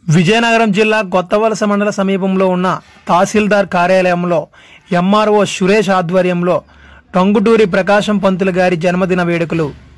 విజయనగరం జిల్లా కొత్తవలస మండల సమీపంలో ఉన్న తహసీల్దార్ కార్యాలయంలో ఎంఆర్ఓ సురేష్ ఆధ్వర్యంలో టంగుటూరి ప్రకాశం పంతులు గారి జన్మదిన వేడుకలు